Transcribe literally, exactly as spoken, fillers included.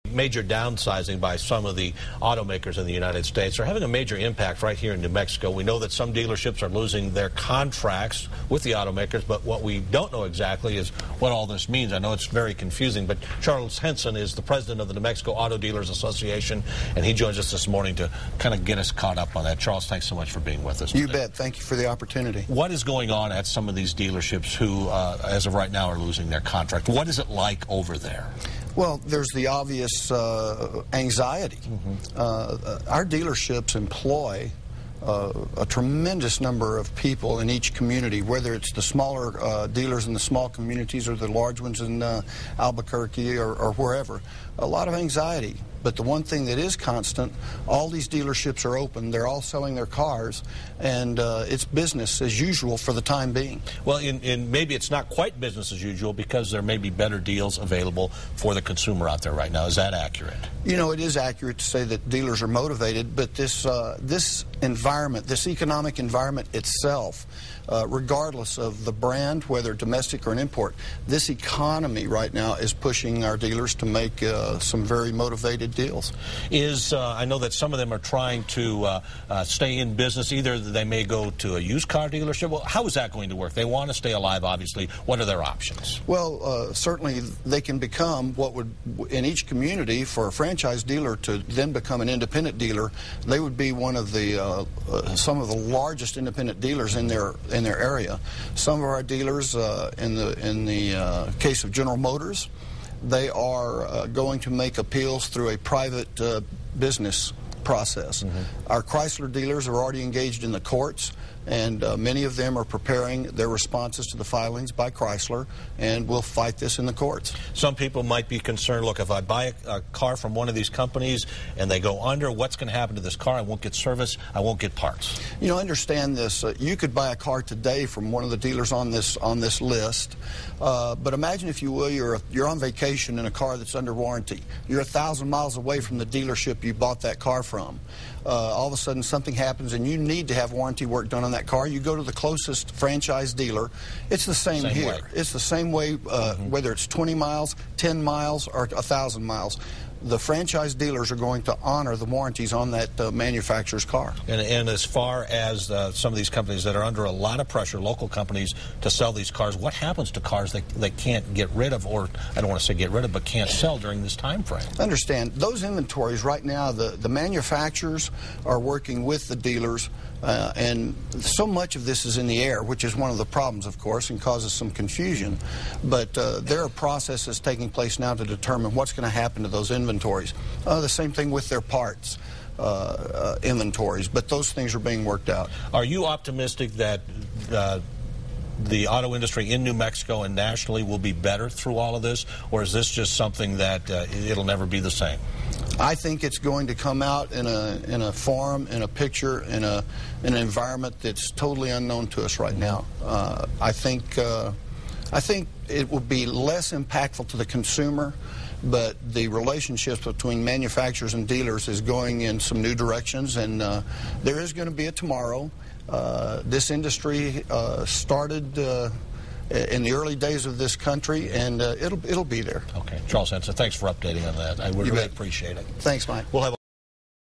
Major downsizing by some of the automakers in the United States are having a major impact right here in New Mexico. We know that some dealerships are losing their contracts with the automakers, but what we don't know exactly is what all this means. I know it's very confusing, but Charles Henson is the president of the New Mexico Auto Dealers Association, and he joins us this morning to kind of get us caught up on that. Charles, thanks so much for being with us today. You bet. Thank you for the opportunity. What is going on at some of these dealerships who, uh, as of right now, are losing their contract? What is it like over there? Well, there's the obvious uh, anxiety. Mm-hmm. uh, our dealerships employ uh, a tremendous number of people in each community, whether it's the smaller uh, dealers in the small communities or the large ones in uh, Albuquerque or, or wherever. A lot of anxiety. But the one thing that is constant, all these dealerships are open. They're all selling their cars, and uh, it's business as usual for the time being. Well, in, in maybe it's not quite business as usual because there may be better deals available for the consumer out there right now. Is that accurate? You know, it is accurate to say that dealers are motivated, but this uh, this environment, this economic environment itself, uh, regardless of the brand, whether domestic or an import, this economy right now is pushing our dealers to make uh, some very motivated deals. Is uh, I know that some of them are trying to uh, uh, stay in business. Either they may go to a used car dealership. Well, how is that going to work? They want to stay alive, obviously. What are their options? Well, uh, certainly they can become what would, in each community, for a franchise dealer to then become an independent dealer, they would be one of the uh, uh, some of the largest independent dealers in their in their area. Some of our dealers, uh, in the in the uh, case of General Motors, they are uh, going to make appeals through a private uh, business process. Mm-hmm. Our Chrysler dealers are already engaged in the courts, and uh, many of them are preparing their responses to the filings by Chrysler, and we'll fight this in the courts. Some people might be concerned, look, if I buy a, a car from one of these companies and they go under, what's going to happen to this car? I won't get service, I won't get parts. You know, understand this. Uh, you could buy a car today from one of the dealers on this on this list, uh, but imagine, if you will, you're, a, you're on vacation in a car that's under warranty. You're a thousand miles away from the dealership you bought that car from. Uh, all of a sudden something happens and you need to have warranty work done on that car. You go to the closest franchise dealer. It's the same, same here. Way. It's the same way, uh, mm-hmm. whether it's twenty miles, ten miles, or one thousand miles. The franchise dealers are going to honor the warranties on that uh, manufacturer's car. And, and as far as uh, some of these companies that are under a lot of pressure, local companies, to sell these cars, what happens to cars they, they can't get rid of, or I don't want to say get rid of, but can't sell during this time frame? Understand, those inventories right now, the, the manufacturers are working with the dealers, uh, and so much of this is in the air, which is one of the problems, of course, and causes some confusion. But uh, there are processes taking place now to determine what's going to happen to those inventories. Inventories. Uh, the same thing with their parts uh, uh, inventories, but those things are being worked out. Are you optimistic that uh, the auto industry in New Mexico and nationally will be better through all of this, or is this just something that uh, it'll never be the same? I think it's going to come out in a in a form, in a picture, in a in an environment that's totally unknown to us right now. Uh, I think uh, I think it will be less impactful to the consumer, but the relationships between manufacturers and dealers is going in some new directions, and uh, there is going to be a tomorrow. Uh, this industry uh, started uh, in the early days of this country, and uh, it'll it'll be there. Okay, Charles Henson, thanks for updating on that. I really appreciate it. Thanks, Mike. We'll have